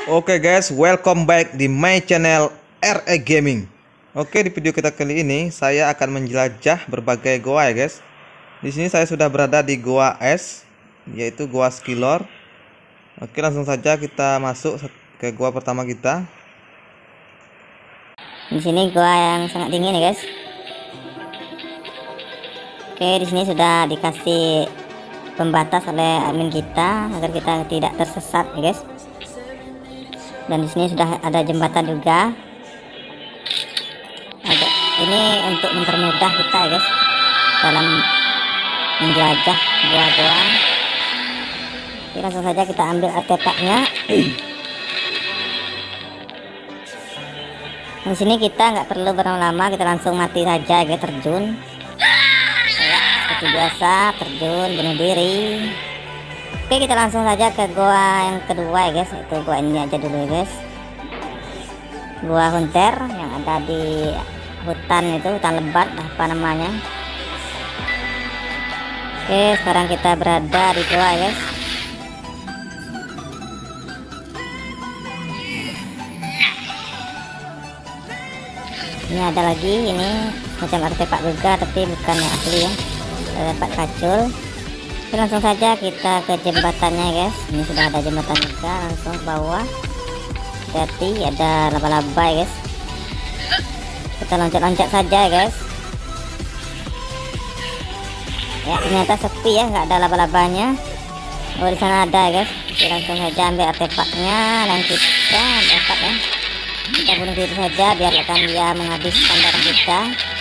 Oke guys, welcome back di my channel RE Gaming. Oke, di video kita kali ini saya akan menjelajah berbagai goa ya guys. Di sini saya sudah berada di goa es, yaitu goa Skilor. Oke, langsung saja kita masuk ke goa pertama kita. Di sini goa yang sangat dingin ya guys. Oke, di sini sudah dikasih pembatas oleh admin kita agar kita tidak tersesat ya guys. Dan di sini sudah ada jembatan juga. Ini untuk mempermudah kita ya guys dalam menjelajah goa-goa. Oke, langsung saja kita ambil artefaknya. Di sini kita nggak perlu berlama-lama, kita langsung mati saja guys, terjun. Ya, seperti biasa terjun bunuh diri. Oke, kita langsung saja ke goa yang kedua ya guys. Itu goa ini aja dulu ya guys. Goa Hunter yang ada di hutan, itu hutan lebat apa namanya. Oke, sekarang kita berada di goa ya guys. Ini ada lagi, ini macam artefak juga tapi bukan yang asli ya, artefak kacul. Oke, langsung saja kita ke jembatannya guys. Ini sudah ada jembatan juga, langsung ke bawah. Hati-hati, ada laba-laba ya guys. Kita loncat-loncat saja ya guys. Ya, ternyata sepi ya, nggak ada laba-labanya. Oh, di sana ada ya guys. Oke, langsung saja ambil artefaknya dan kita dapat ya. Kita bunuh diri saja biarkan dia menghabiskan darah kita.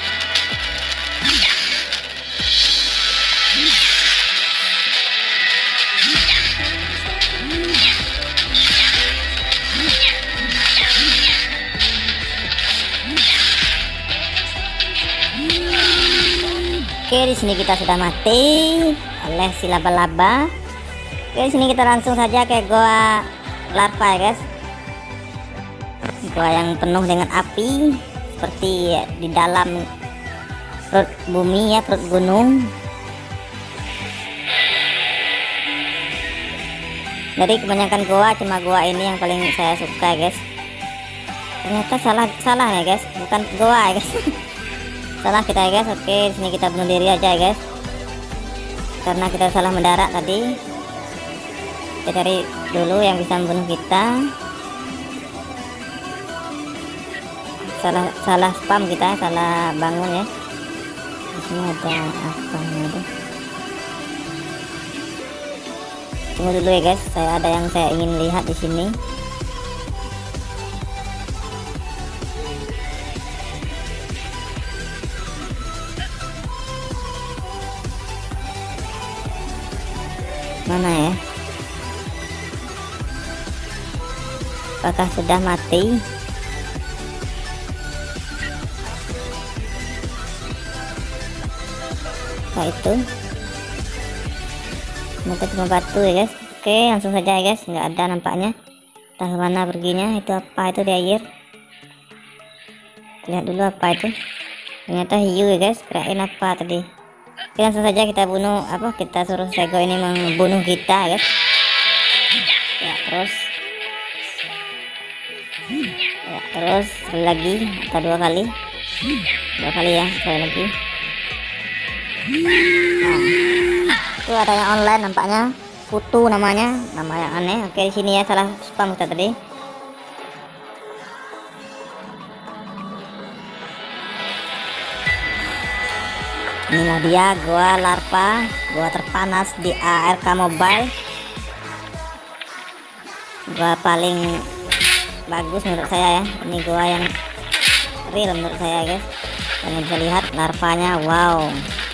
Oke, di sini kita sudah mati oleh si laba-laba. Oke, di sini kita langsung saja ke goa larva ya guys. Goa yang penuh dengan api seperti di dalam perut bumi ya, perut gunung. Jadi kebanyakan goa, cuma goa ini yang paling saya suka guys. Ternyata salah ya guys, bukan goa ya guys. Salah kita ya guys. Oke, di sini kita bunuh diri aja ya guys, karena kita salah mendarat tadi. Kita cari dulu yang bisa membunuh kita. Salah spam kita, salah bangun ya. Di sini ada apa ada? Tunggu dulu ya guys, ada yang saya ingin lihat di sini. Mana ya? Apakah sudah mati? Apa itu? Mungkin cuma batu ya guys. Oke, langsung saja ya guys, nggak ada nampaknya. Entah kemana perginya. Itu apa itu di air? Lihat dulu apa itu. Ternyata hiu ya guys, kirain apa tadi. Oke, langsung saja kita bunuh, kita suruh Sego ini membunuh kita guys. Ya, terus sekali lagi atau dua kali ya, sekali lagi. Nah, itu ada yang online nampaknya, Kutu namanya, nama yang aneh. Oke, di sini ya, salah spam kita tadi. Inilah dia goa larva, goa terpanas di ARK Mobile. Goa paling bagus menurut saya ya. Ini goa yang real menurut saya guys. Kalian bisa lihat larvanya, wow,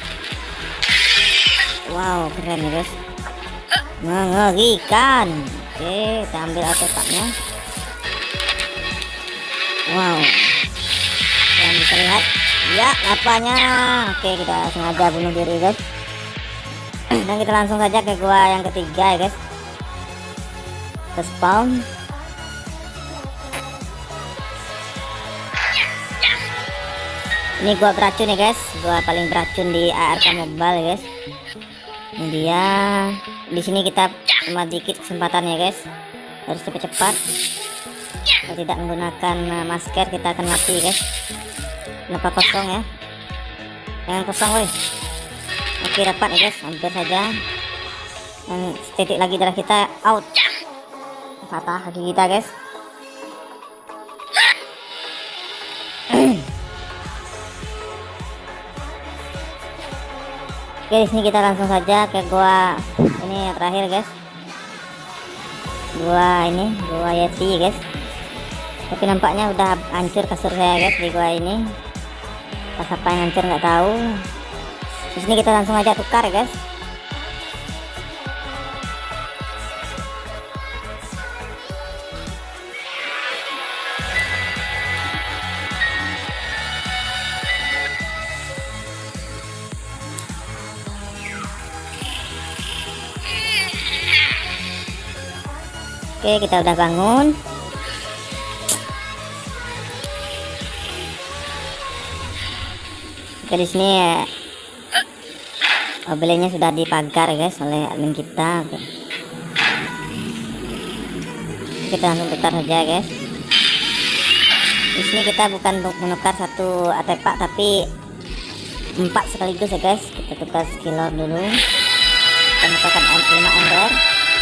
keren ya guys, mengerikan. Oke, kita ambil artefaknya. Wow, kalian bisa lihat ya larvanya. Oke, kita sengaja bunuh diri guys. Dan kita langsung saja ke goa yang ketiga ya guys, ke spawn. Ini gua beracun ya guys, gua paling beracun di ARK Mobile ya guys. Ini dia. Di sini kita cuma dikit kesempatan ya guys. harus cepat-cepat. Kalau tidak menggunakan masker kita akan mati guys. Kenapa kosong ya? Jangan kosong woi. Oke, dapat ya guys, hampir saja. Dan setitik lagi darah kita out. Patah kaki kita guys. Oke, di sini kita langsung saja ke gua ini yang terakhir guys. Gua Yeti guys. Tapi nampaknya udah hancur kasur saya guys di gua ini. Pas apa yang hancur nggak tahu. Di sini kita langsung aja tukar guys. Oke, kita udah bangun. Oke, di sini mobilnya sudah dipagar guys oleh admin kita. Oke. Kita langsung tukar saja guys. Di sini kita bukan menukar satu artefak tapi 4 sekaligus ya guys. Kita tukar skillor dulu. Kita menukarkan 5 ember.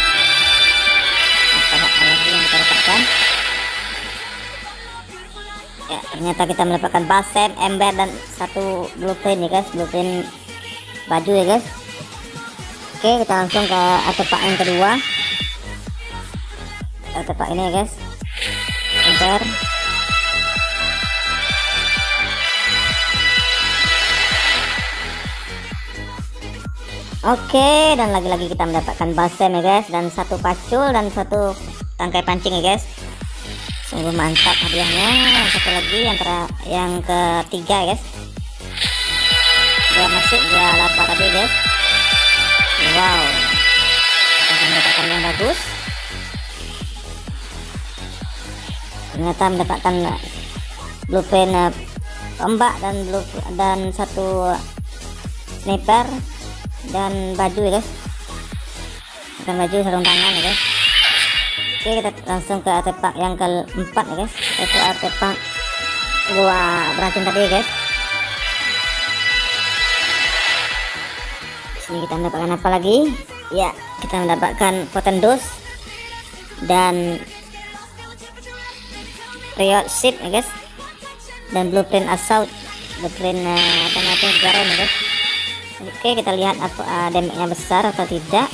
Lagi yang kita dapatkan ya, ternyata kita mendapatkan basem, ember, dan 1 blueprint ya guys, blueprint baju ya guys. Oke, kita langsung ke artefak yang kedua, artefak ini ya guys, ember. Oke, dan lagi-lagi kita mendapatkan basem ya guys, dan 1 pacul dan 1 tangkai pancing ya guys. Sungguh mantap hadiahnya. Satu lagi yang ketiga ya guys. Dia masuk, dia lapa tadi guys. Wow, kita mendapatkan yang bagus. Ternyata mendapatkan blueprint tombak dan 1 sniper dan baju ya guys. Bukan baju, sarung tangan ya guys. Oke, kita langsung ke artefak yang keempat ya guys, itu artefak gua beracun tadi ya guys. Di sini kita mendapatkan apa lagi? Ya, kita mendapatkan potent dose dan riot ship ya guys, dan blueprint assault, blueprint otomatis garen ya guys. Oke, kita lihat apa damage-nya besar atau tidak.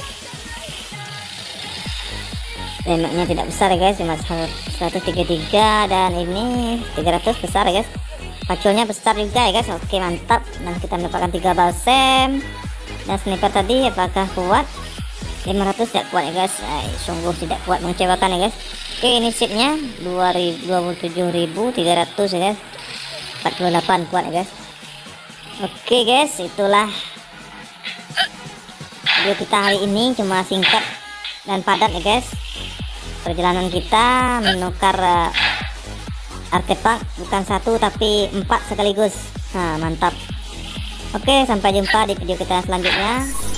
Damage-nya tidak besar ya guys, cuma 133, dan ini 300 besar ya guys. Paculnya besar juga ya guys. Oke, mantap. Dan kita mendapatkan 3 balsem dan sniper tadi. Apakah kuat? 500 tidak kuat ya guys. Sungguh tidak kuat, mengecewakan ya guys. Oke, ini sheetnya 27.300 ya guys. 48 kuat ya guys. Oke guys, itulah video kita hari ini, cuma singkat dan padat ya guys. Perjalanan kita menukar artefak bukan 1 tapi 4 sekaligus. Nah, mantap. Oke, sampai jumpa di video kita selanjutnya.